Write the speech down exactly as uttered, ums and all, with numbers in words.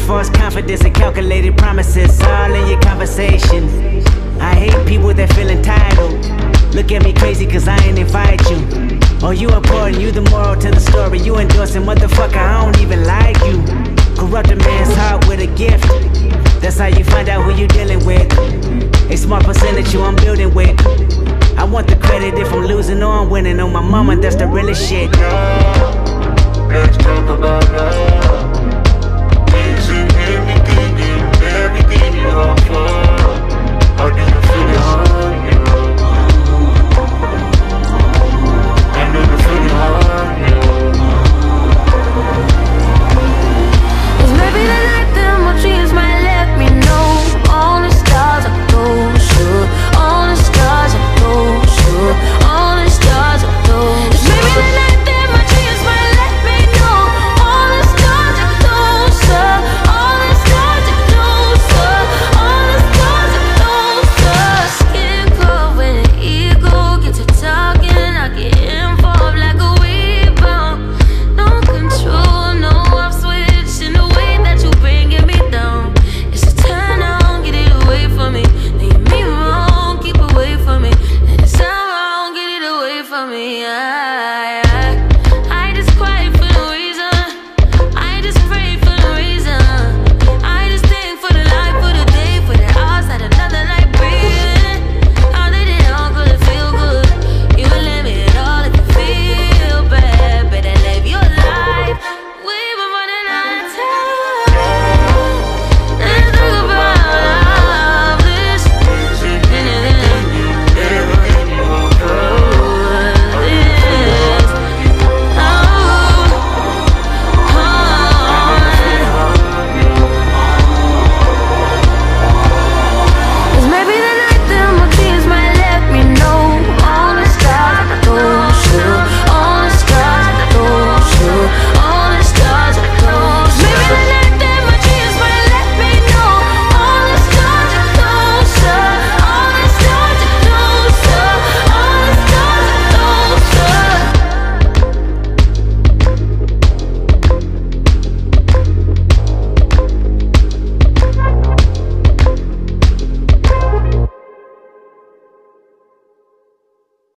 false confidence and calculated promises, all in your conversation. I hate people that feel entitled. Look at me crazy cause I ain't invite you. Oh, you important, you the moral to the story. You endorsing, motherfucker, I don't even like you. Corrupt a man's heart with a gift. That's how you find out who you dealing with. A small percentage you I'm building with. I want the credit if I'm losing or I'm winning. On my mama, that's the realest shit. Let's talk about love.